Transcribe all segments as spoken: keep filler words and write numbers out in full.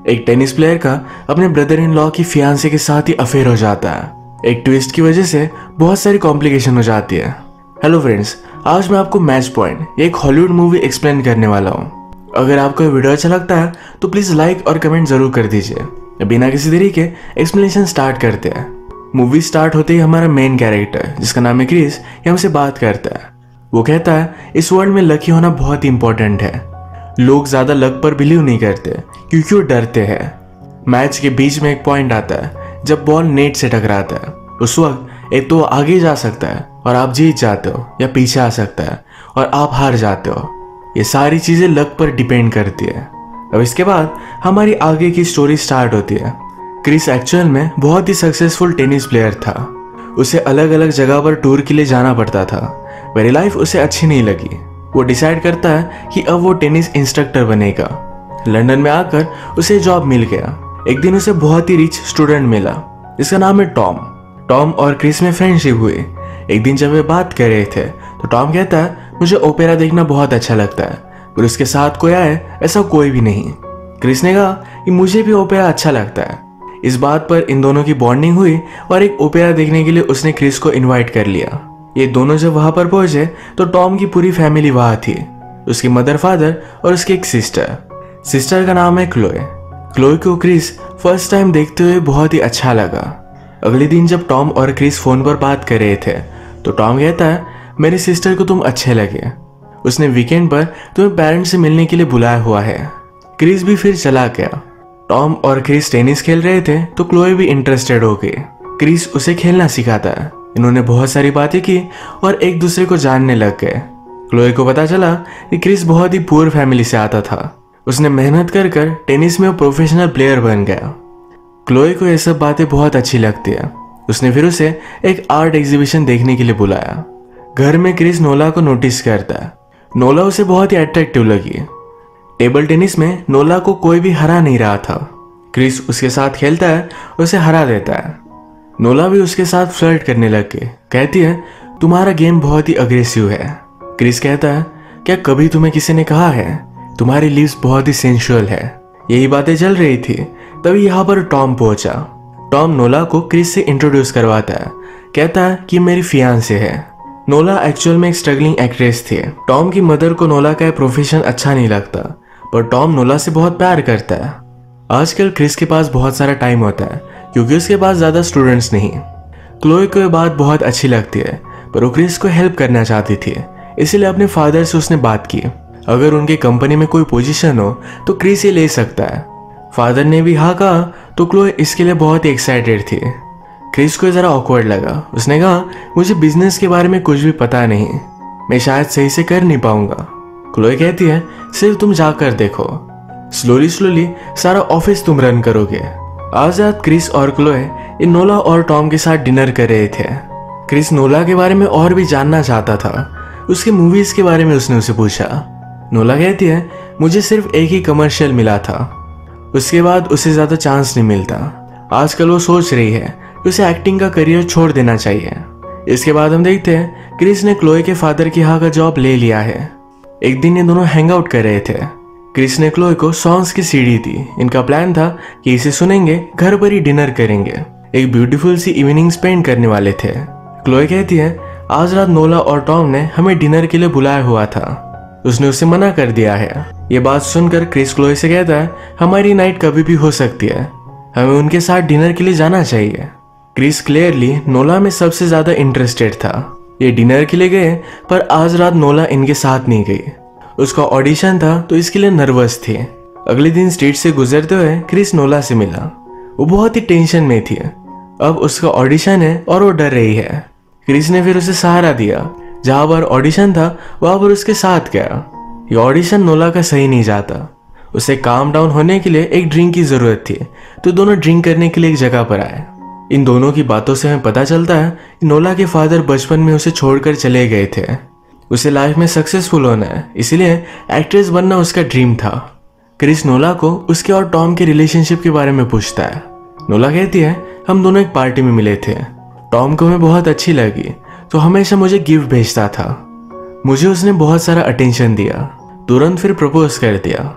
एक tennis player का अपने ब्रदर इन लॉ की फियांसे के साथ ही अफेयर हो जाता है। एक ट्विस्ट की वजह से बहुत सारी कॉम्प्लिकेशन हो जाती है। हेलो फ्रेंड्स, आज मैं आपको मैच पॉइंट एक हॉलीवुड मूवी एक्सप्लेन करने वाला हूँ। अगर आपको ये वीडियो अच्छा लगता है तो प्लीज लाइक और कमेंट जरूर कर दीजिए। बिना किसी देरी के एक्सप्लेनेशन स्टार्ट करते हैं। मूवी स्टार्ट होते ही हमारा मेन कैरेक्टर जिसका नाम है क्रिस, ये हमसे बात करता है। वो कहता है इस वर्ल्ड में लकी होना बहुत इंपॉर्टेंट है। लोग ज्यादा लक पर बिलीव नहीं करते क्योंकि वो डरते हैं। मैच के बीच में एक पॉइंट आता है जब बॉल नेट से टकराता है। उस वक्त एक तो आगे जा सकता है और आप जीत जाते हो, या पीछे आ सकता है और आप हार जाते हो। ये सारी चीजें लक पर डिपेंड करती है। अब इसके बाद हमारी आगे की स्टोरी स्टार्ट होती है। क्रिस एक्चुअल में बहुत ही सक्सेसफुल टेनिस प्लेयर था। उसे अलग अलग जगह पर टूर के लिए जाना पड़ता था। मेरी लाइफ उसे अच्छी नहीं लगी। वो डिसाइड करता है कि अब वो टेनिस इंस्ट्रक्टर बनेगा। लंदन में आकर उसे जॉब मिल गया। एक दिन उसे बहुत ही रिच स्टूडेंट मिला जिसका नाम है टॉम। टॉम और क्रिस में फ्रेंडशिप हुई। एक दिन जब वे बात कर रहे थे तो टॉम कहता है मुझे ओपेरा देखना बहुत अच्छा लगता है, पर उसके साथ कोई आए ऐसा कोई भी नहीं। क्रिस ने कहा कि मुझे भी ओपेरा अच्छा लगता है। इस बात पर इन दोनों की बॉन्डिंग हुई और एक ओपेरा देखने के लिए उसने क्रिस को इनवाइट कर लिया। ये दोनों जब वहां पर पहुंचे तो टॉम की पूरी फैमिली वहां थी। उसकी मदर, फादर और उसकी एक सिस्टर। सिस्टर का नाम है क्लोए। क्लोए को क्रिस फर्स्ट टाइम देखते हुए बहुत ही अच्छा लगा। अगले दिन जब टॉम और क्रिस फोन पर बात कर रहे थे तो टॉम कहता है मेरी सिस्टर को तुम अच्छे लगे। उसने वीकेंड पर तुम्हें पेरेंट्स से मिलने के लिए बुलाया हुआ है। क्रिस भी फिर चला गया। टॉम और क्रिस टेनिस खेल रहे थे तो क्लोए भी इंटरेस्टेड हो गई। क्रिस उसे खेलना सिखाता है। इन्होंने बहुत सारी बातें की और एक दूसरे को जानने लग गए। क्लोए को पता चला कि क्रिस बहुत ही पुअर फैमिली से आता था। उसने मेहनत कर कर टेनिस में प्रोफेशनल प्लेयर बन गया। क्लोए को ये सब बातें बहुत अच्छी लगती है। उसने फिर उसे एक आर्ट एग्जीबिशन देखने के लिए बुलाया। घर में क्रिस नोला को नोटिस करता है। नोला उसे बहुत ही अट्रैक्टिव लगी। टेबल टेनिस में नोला को कोई भी हरा नहीं रहा था। क्रिस उसके साथ खेलता है, उसे हरा देता है। नोला भी उसके साथ फ्लर्ट करने लग गई। कहती है तुम्हारा गेम बहुत ही अग्रेसिव है। क्रिस कहता है क्या कभी तुम्हें किसी ने कहा है तुम्हारी लिप्स बहुत ही सेंसुअल है। यही बातें चल रही थी तभी यहाँ पर टॉम पहुंचा। टॉम नोला को क्रिस से इंट्रोड्यूस करवाता है। कहता है कि मेरी फियांसे है। नोला एक्चुअल में एक स्ट्रगलिंग एक्ट्रेस थी। टॉम की मदर को नोला का प्रोफेशन अच्छा नहीं लगता, पर टॉम नोला से बहुत प्यार करता है। आजकल क्रिस के पास बहुत सारा टाइम होता है क्योंकि उसके पास ज्यादा स्टूडेंट्स नहीं। क्लोए को ये बात बहुत अच्छी लगती है, पर वो क्रिस को हेल्प करना चाहती थी, इसीलिए अपने फादर से उसने बात की अगर उनके कंपनी में कोई पोजीशन हो तो क्रिस ये ले सकता है। फादर ने भी हाँ कहा तो क्लोए इसके लिए बहुत ही एक्साइटेड थी। क्रिस को जरा ऑकवर्ड लगा। उसने कहा मुझे बिजनेस के बारे में कुछ भी पता नहीं, मैं शायद सही से कर नहीं पाऊंगा। क्लोए कहती है सिर्फ तुम जाकर देखो, स्लोली स्लोली सारा ऑफिस तुम रन करोगे। आज रात क्रिस और क्लोए इन नोला और टॉम के साथ डिनर कर रहे थे। क्रिस नोला के बारे में और भी जानना चाहता था। उसके मूवीज के बारे में उसने उसे पूछा। नोला कहती है मुझे सिर्फ एक ही कमर्शियल मिला था, उसके बाद उसे ज्यादा चांस नहीं मिलता। आजकल वो सोच रही है कि उसे एक्टिंग का करियर छोड़ देना चाहिए। इसके बाद हम देखते हैं क्रिस ने क्लोए के फादर की हाँ का जॉब ले लिया है। एक दिन ये दोनों हैंग आउट कर रहे थे। क्रिस ने क्लोए को सॉन्ग्स की सीडी दी। इनका प्लान था कि इसे सुनेंगे, घर पर ही डिनर करेंगे, एक ब्यूटीफुल सी इवनिंग स्पेंड करने वाले थे। क्लोए कहती है आज रात नोला और टॉम ने हमें डिनर के लिए बुलाया हुआ था, उसने उसे मना कर दिया है। ये बात सुनकर क्रिस क्लोए से कहता है हमारी नाइट कभी भी हो सकती है, हमें उनके साथ डिनर के लिए जाना चाहिए। क्रिस क्लियरली नोला में सबसे ज्यादा इंटरेस्टेड था। ये डिनर के लिए गए पर आज रात नोला इनके साथ नहीं गई। उसका ऑडिशन था तो इसके लिए नर्वस थी। अगले दिन स्ट्रीट से गुजरते हुए क्रिस नोला से मिला। वो बहुत ही टेंशन में थी। अब उसका ऑडिशन है और वो डर रही है। क्रिस ने फिर उसे सहारा दिया। जहां पर ऑडिशन था वहां पर उसके साथ गया। ये ऑडिशन नोला का सही नहीं जाता। उसे काम डाउन होने के लिए एक ड्रिंक की जरूरत थी, तो दोनों ड्रिंक करने के लिए एक जगह पर आए। इन दोनों की बातों से हमें पता चलता है कि नोला के फादर बचपन में उसे छोड़कर चले गए थे। उसे लाइफ में सक्सेसफुल होना है, इसलिए एक्ट्रेस बनना उसका ड्रीम था। क्रिस नोला को उसके और टॉम के रिलेशनशिप के बारे में पूछता है। नोला कहती है हम दोनों एक पार्टी में मिले थे। टॉम को मैं बहुत अच्छी लगी तो हमेशा मुझे गिफ्ट भेजता था। मुझे उसने बहुत सारा अटेंशन दिया, तुरंत फिर प्रपोज कर दिया।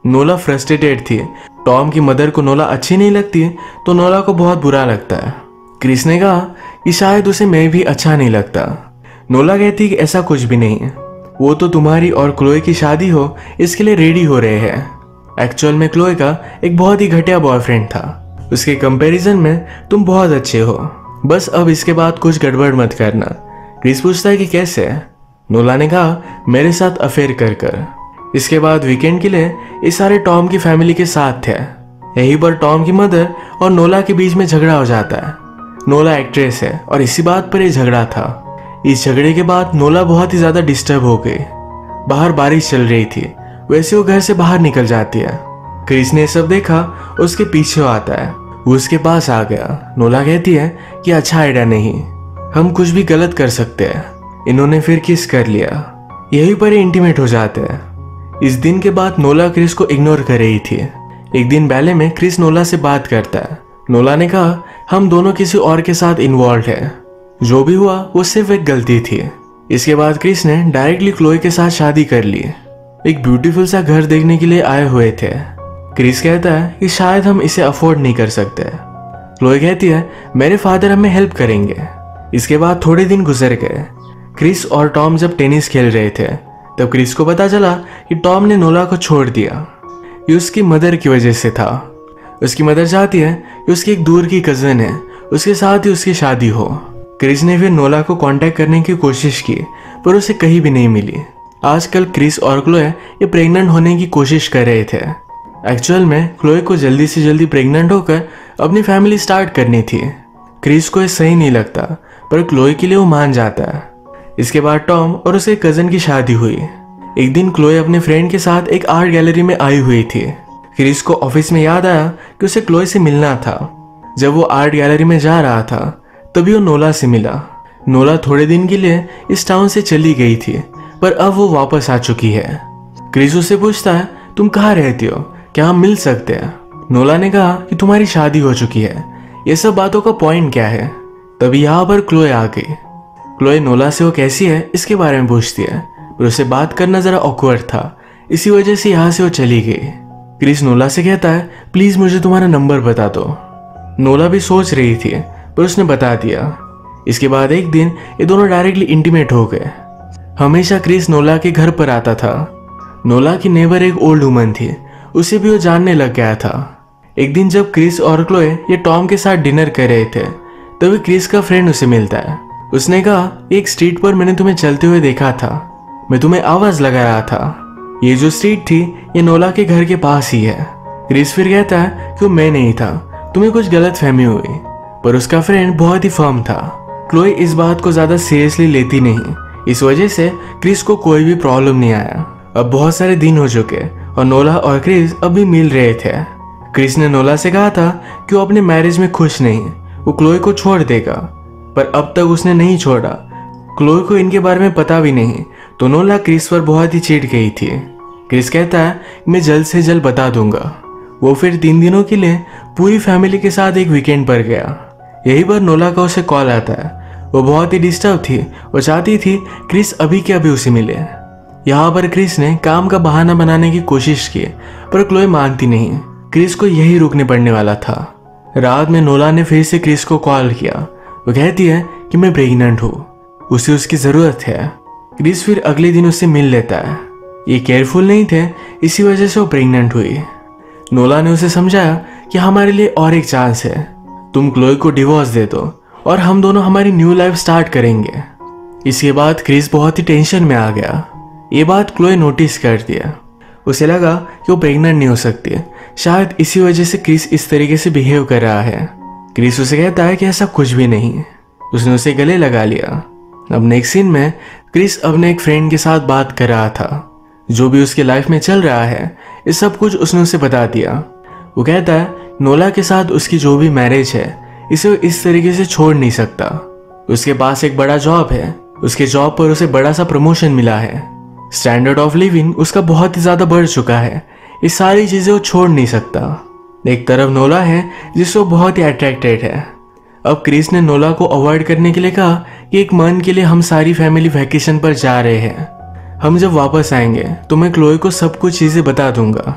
नोला फ्रस्ट्रेटेड थी। टॉम की मदर को नोला अच्छी नहीं लगती तो नोला को बहुत बुरा लगता है। क्रिस ने कहा कि शायद उसे मैं भी अच्छा नहीं लगता। नोला कहती कि ऐसा कुछ भी नहीं है, वो तो तुम्हारी और क्लोए की शादी हो इसके लिए रेडी हो रहे हैं। एक्चुअल में क्लोए का एक बहुत ही घटिया बॉयफ्रेंड था, उसके कंपैरिजन में तुम बहुत अच्छे हो, बस अब इसके बाद कुछ गड़बड़ मत करना। क्रिस पूछता है कि कैसे? नोला ने कहा मेरे साथ अफेयर कर कर। इसके बाद वीकेंड के लिए ये सारे टॉम की फैमिली के साथ थे। यहीं पर टॉम की मदर और नोला के बीच में झगड़ा हो जाता है। नोला एक्ट्रेस है और इसी बात पर यह झगड़ा था। इस झगड़े के बाद नोला बहुत ही ज्यादा डिस्टर्ब हो गई। बाहर बारिश चल रही थी, वैसे वो घर से बाहर निकल जाती है। क्रिस ने सब देखा, उसके पीछे आता है, वो उसके पास आ गया। नोला कहती है कि अच्छा आइडिया नहीं, हम कुछ भी गलत कर सकते हैं। इन्होंने फिर किस कर लिया, यहीं पर इंटीमेट हो जाते हैं। इस दिन के बाद नोला क्रिस को इग्नोर कर रही थी। एक दिन बैले में क्रिस नोला से बात करता है। नोला ने कहा हम दोनों किसी और के साथ इन्वॉल्व है, जो भी हुआ वो सिर्फ एक गलती थी। इसके बाद क्रिस ने डायरेक्टली क्लोए के साथ शादी कर ली। एक ब्यूटीफुल सा घर देखने के लिए आए हुए थे। क्रिस कहता है कि शायद हम इसे अफोर्ड नहीं कर सकते। क्लोए कहती है मेरे फादर हमें हेल्प करेंगे। इसके बाद थोड़े दिन गुजर गए। क्रिस और टॉम जब टेनिस खेल रहे थे तब क्रिस को पता चला कि टॉम ने नोला को छोड़ दिया। ये उसकी मदर की वजह से था। उसकी मदर चाहती है कि उसकी एक दूर की कजन है, उसके साथ ही उसकी शादी हो। क्रिस ने फिर नोला को कांटेक्ट करने की कोशिश की पर उसे कहीं भी नहीं मिली। आजकल क्रिस और क्लोए ये प्रेग्नेंट होने की कोशिश कर रहे थे। एक्चुअल में क्लोए को जल्दी से जल्दी प्रेग्नेंट होकर अपनी फैमिली स्टार्ट करनी थी। क्रिस को ये सही नहीं लगता पर क्लोए के लिए वो मान जाता है। इसके बाद टॉम और उसके कजन की शादी हुई। एक दिन क्लोए अपने फ्रेंड के साथ एक आर्ट गैलरी में आई हुई थी। क्रिस को ऑफिस में याद आया कि उसे क्लोए से मिलना था। जब वो आर्ट गैलरी में जा रहा था तभी वो नोला से मिला। नोला थोड़े दिन के लिए इस टाउन से चली गई थी पर अब वो वापस आ चुकी है। क्रिस उससे पूछता है तुम कहाँ रहती हो, क्या हम मिल सकते हैं? नोला ने कहा कि तुम्हारी शादी हो चुकी है, ये सब बातों का पॉइंट क्या है? तभी यहाँ पर क्लोए आ गई। क्लोए नोला से वो कैसी है इसके बारे में पूछती है पर उसे बात करना जरा ऑकवर्ड था, इसी वजह से यहाँ से वो चली गई। क्रिस नोला से कहता है प्लीज मुझे तुम्हारा नंबर बता दो। नोला भी सोच रही थी पर उसने बता दिया। इसके बाद एक दिन ये दोनों डायरेक्टली इंटीमेट हो गए। हमेशा क्रिस नोला के घर पर आता था। नोला की नेबर एक ओल्ड वुमन थी, उसे भी वो जानने लग गया था। एक दिन जब क्रिस और क्लोए ये टॉम के साथ डिनर कर रहे थे तभी क्रिस का फ्रेंड उसे मिलता है। उसने कहा एक स्ट्रीट पर मैंने तुम्हें चलते हुए देखा था, मैं तुम्हें आवाज लगा रहा था। ये जो स्ट्रीट थी ये नोला के घर के पास ही है। क्रिस फिर कहता है कि वो मैं नहीं था, तुम्हें कुछ गलत फहमी हुई। पर उसका फ्रेंड बहुत ही फर्म था। क्लोए इस बात को ज्यादा सीरियसली लेती नहीं, इस वजह से क्रिस को कोई भी प्रॉब्लम नहीं आया। अब बहुत सारे दिन हो चुके और नोला और क्रिस अब भी मिल रहे थे। क्रिस ने नोला से कहा था कि वो अपने मैरिज में खुश नहीं, वो क्लोए को छोड़ देगा, पर अब तक उसने नहीं छोड़ा। क्लोए को इनके बारे में पता भी नहीं तो नोला क्रिस पर बहुत ही चिढ़ गई थी। क्रिस कहता है मैं जल्द से जल्द बता दूंगा। वो फिर तीन दिनों के लिए पूरी फैमिली के साथ एक वीकेंड पर गया। यही पर नोला का उसे कॉल आता है। वो बहुत ही डिस्टर्ब थी और चाहती थी क्रिस अभी के अभी उसे मिले। यहाँ पर क्रिस ने काम का बहाना बनाने की कोशिश की पर क्लोए मानती नहीं। क्रिस को यही रुकने पड़ने वाला था। रात में नोला ने फिर से क्रिस को कॉल किया। वो कहती है कि मैं प्रेग्नेंट हूँ, उसे उसकी जरूरत है। क्रिस फिर अगले दिन उससे मिल लेता है। ये केयरफुल नहीं थे, इसी वजह से वो प्रेग्नेंट हुई। नोला ने उसे समझाया कि हमारे लिए और एक चांस है, तुम क्लोए को डिवोर्स दे दो और हम दोनों हमारी न्यू लाइफ स्टार्ट करेंगे। इसके बाद क्रिस बहुत ही टेंशन में आ गया। ये बात क्लोए नोटिस कर दिया। उसे लगा कि वो प्रेग्नेंट नहीं हो सकती, शायद इसी वजह से क्रिस इस तरीके से बिहेव कर रहा है। क्रिस उसे कहता है कि ऐसा कुछ भी नहीं। उसने उसे गले लगा लिया। अब नेक्स्ट सीन में क्रिस अपने एक फ्रेंड के साथ बात कर रहा था। जो भी उसके लाइफ में चल रहा है ये सब कुछ उसने उसे बता दिया। वो कहता है नोला के साथ उसकी जो भी मैरिज है इसे वो इस तरीके से छोड़ नहीं सकता। उसके पास एक बड़ा जॉब है, उसके जॉब पर उसे बड़ा सा प्रमोशन मिला है। स्टैंडर्ड ऑफ लिविंग उसका बहुत ही ज्यादा बढ़ चुका है, ये सारी चीजें वो छोड़ नहीं सकता। एक तरफ नोला है जिससे वो बहुत ही अट्रैक्टेड है। अब क्रिस ने नोला को अवॉइड करने के लिए कहा कि एक मंथ के लिए हम सारी फैमिली वैकेशन पर जा रहे हैं। हम जब वापस आएंगे तो मैं क्लोए को सब कुछ चीजें बता दूंगा,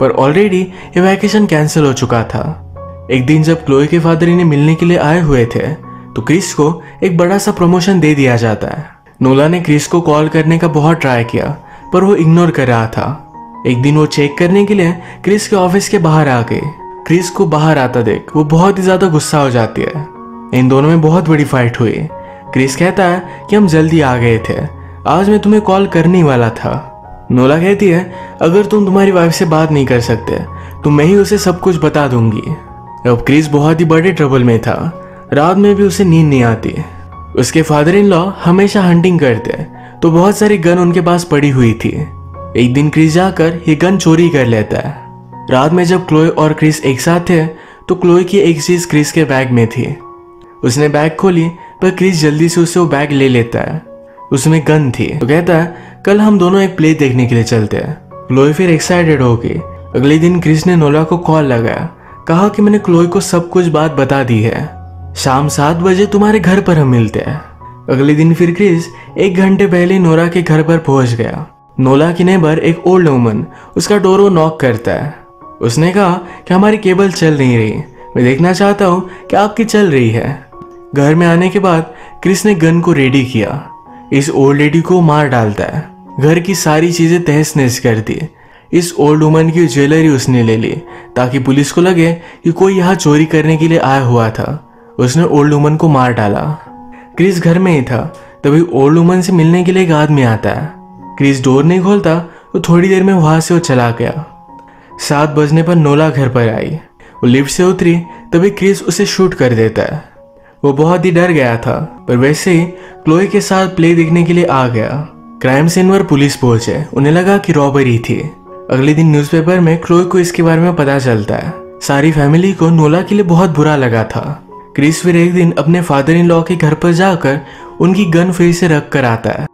पर ऑलरेडी ये वैकेशन कैंसिल हो चुका था। एक दिन जब क्लोई के फादर इन्हें मिलने के लिए आए हुए थे तो क्रिस को एक बड़ा सा प्रमोशन दे दिया जाता है। नोला ने क्रिस को कॉल करने का बहुत ट्राई किया पर वो इग्नोर कर रहा था। एक दिन वो चेक करने के लिए क्रिस के ऑफिस के बाहर आ गए। क्रिस को बाहर आता देख वो बहुत ही ज्यादा गुस्सा हो जाती है। इन दोनों में बहुत बड़ी फाइट हुई। क्रिस कहता है कि हम जल्दी आ गए थे, आज मैं तुम्हें कॉल करने ही वाला था। नोला कहती है अगर तुम तुम्हारी वाइफ से बात नहीं कर सकते तो मैं ही उसे सब कुछ बता दूंगी। अब क्रिस बहुत ही बड़े ट्रबल में था। रात में भी उसे नींद नहीं आती। उसके फादर इन लॉ हमेशा हंटिंग करते तो बहुत सारी गन उनके पास पड़ी हुई थी। एक दिन क्रिस जाकर ये गन चोरी कर लेता है। रात में जब क्लोई और क्रिस एक साथ थे तो क्लोई की एक चीज क्रिस के बैग में थी। उसने बैग खोली पर क्रिस जल्दी से उसे वो बैग ले लेता है। उसमें गन थी तो कहता है कल हम दोनों एक प्ले देखने के लिए चलते हैं। क्लोई फिर एक्साइटेड हो गई। अगले दिन क्रिस ने नोला को कॉल लगाया, कहा कि मैंने क्लोई को सब कुछ बात बता दी है, शाम सात बजे तुम्हारे घर पर हम मिलते हैं। अगले दिन फिर क्रिस एक घंटे पहले नोरा के घर पर पहुंच गया। नोला की नेबर एक ओल्ड वुमन उसका डोर नॉक करता है। उसने कहा कि हमारी केबल चल नहीं रही, मैं देखना चाहता हूँ कि आपकी चल रही है। घर में आने के बाद क्रिस ने गन को रेडी किया, इस ओल्ड लेडी को मार डालता है। घर की सारी चीजें तहस नहस कर दी। इस ओल्ड वुमन की ज्वेलरी उसने ले ली ताकि पुलिस को लगे कि कोई यहाँ चोरी करने के लिए आया हुआ था। उसने ओल्ड वुमन को मार डाला। क्रिस घर में ही था तभी ओल्ड वुमन से मिलने के लिए एक आदमी आता है। क्रिस डोर नहीं खोलता तो थोड़ी देर में वहां से वो चला गया। सात बजने पर नोला घर पर आई। वो लिफ्ट से उतरी तभी क्रिस उसे शूट कर देता है। वो बहुत ही डर गया था पर वैसे ही क्लोई के साथ प्ले देखने के लिए आ गया। क्राइम सीन पर पुलिस पहुंचे, उन्हें लगा कि रॉबरी थी। अगले दिन न्यूज़पेपर में क्लोई को इसके बारे में पता चलता है। सारी फैमिली को नोला के लिए बहुत बुरा लगा था। क्रिस फिर एक दिन अपने फादर इन लॉ के घर पर जाकर उनकी गन फिर से रख कर आता है।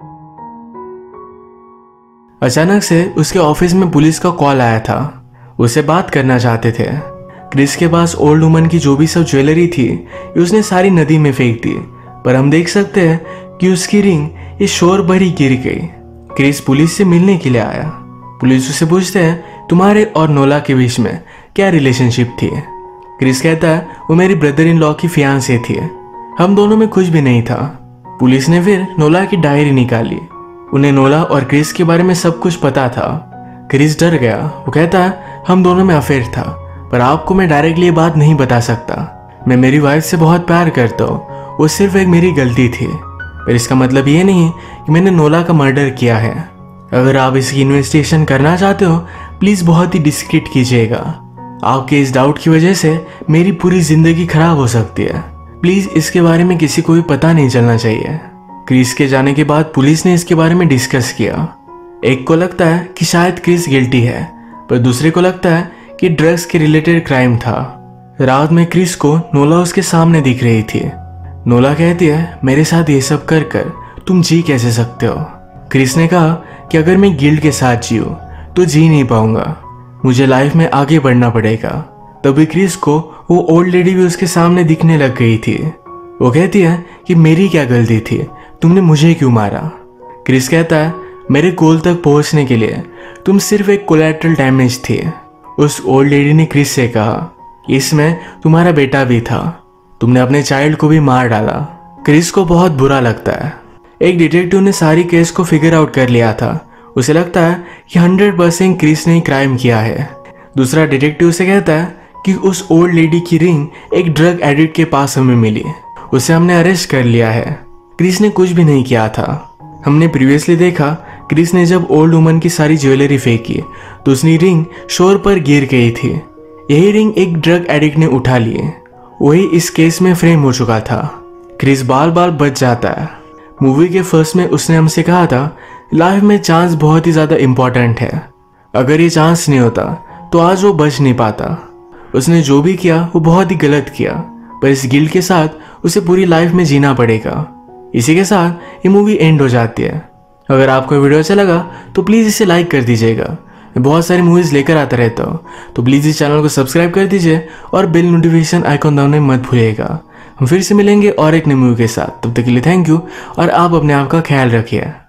अचानक से उसके ऑफिस में पुलिस का कॉल आया था, उससे बात करना चाहते थे। क्रिस के पास ओल्ड वुमन की जो भी सब ज्वेलरी थी ये उसने सारी नदी में फेंक दी, पर हम देख सकते हैं कि उसकी रिंग इस शोर भरी गिर गई। क्रिस पुलिस से मिलने के लिए आया। पुलिस उससे पूछते हैं तुम्हारे और नोला के बीच में क्या रिलेशनशिप थी। क्रिस कहता है वो मेरी ब्रदर इन लॉ की फियांसे थी, हम दोनों में कुछ भी नहीं था। पुलिस ने फिर नोला की डायरी निकाली। उन्हें नोला और क्रिस के बारे में सब कुछ पता था। क्रिस डर गया। वो कहता है हम दोनों में अफेयर था पर आपको मैं डायरेक्टली ये बात नहीं बता सकता। मैं मेरी वाइफ से बहुत प्यार करता हूँ, वो सिर्फ एक मेरी गलती थी, पर इसका मतलब ये नहीं कि मैंने नोला का मर्डर किया है। अगर आप इसकी इन्वेस्टिगेशन करना चाहते हो प्लीज़ बहुत ही डिस्क्रीट कीजिएगा। आपके इस डाउट की वजह से मेरी पूरी जिंदगी खराब हो सकती है। प्लीज़ इसके बारे में किसी को भी पता नहीं चलना चाहिए। क्रिस के जाने के बाद पुलिस ने इसके बारे में डिस्कस किया। एक को लगता है कि शायद क्रिस गिल्टी है पर दूसरे को लगता है कि ड्रग्स के रिलेटेड क्राइम था। रात में क्रिस को नोला उसके सामने दिख रही थी। नोला कहती है मेरे साथ ये सब कर कर तुम जी कैसे सकते हो। क्रिस ने कहा कि अगर मैं गिल्ड के साथ जीऊं तो जी नहीं पाऊंगा, मुझे लाइफ में आगे बढ़ना पड़ेगा। तभी क्रिस को वो ओल्ड लेडी भी उसके सामने दिखने लग गई थी। वो कहती है कि मेरी क्या गलती थी, तुमने मुझे क्यों मारा। क्रिस कहता है मेरे गोल तक पहुंचने के लिए तुम सिर्फ एक कोलैटरल डैमेज थी। उस ओल्ड लेडी ने क्रिस से कहा इसमें तुम्हारा बेटा भी था, तुमने अपने चाइल्ड को भी मार डाला। क्रिस को बहुत बुरा लगता है। एक डिटेक्टिव ने सारी केस को फिगर आउट कर लिया था। उसे लगता है कि हंड्रेड परसेंट क्रिस ने क्राइम किया है। दूसरा डिटेक्टिव से कहता है कि उस ओल्ड लेडी की रिंग एक ड्रग एडिक्ट के पास हमें मिली, उसे हमने अरेस्ट कर लिया है। क्रिस ने कुछ भी नहीं किया था। हमने प्रीवियसली देखा क्रिस ने जब ओल्ड वुमन की सारी ज्वेलरी फेंकी तो उसकी रिंग शोर पर गिर गई थी। यही रिंग एक ड्रग एडिक्ट ने उठा ली, वही इस केस में फ्रेम हो चुका था। क्रिस बाल बाल बच जाता है। मूवी के फर्स्ट में उसने हमसे कहा था लाइफ में चांस बहुत ही ज़्यादा इम्पोर्टेंट है, अगर ये चांस नहीं होता तो आज वो बच नहीं पाता। उसने जो भी किया वो बहुत ही गलत किया, पर इस गिल्ट के साथ उसे पूरी लाइफ में जीना पड़ेगा। इसी के साथ ये मूवी एंड हो जाती है। अगर आपको वीडियो अच्छा लगा तो प्लीज़ इसे लाइक कर दीजिएगा। मैं बहुत सारी मूवीज़ लेकर आता रहता हूँ, तो प्लीज़ इस चैनल को सब्सक्राइब कर दीजिए और बेल नोटिफिकेशन आइकॉन दबाना मत भूलिएगा। हम फिर से मिलेंगे और एक नई मूवी के साथ। तब तक के लिए थैंक यू और आप अपने आप का ख्याल रखिए।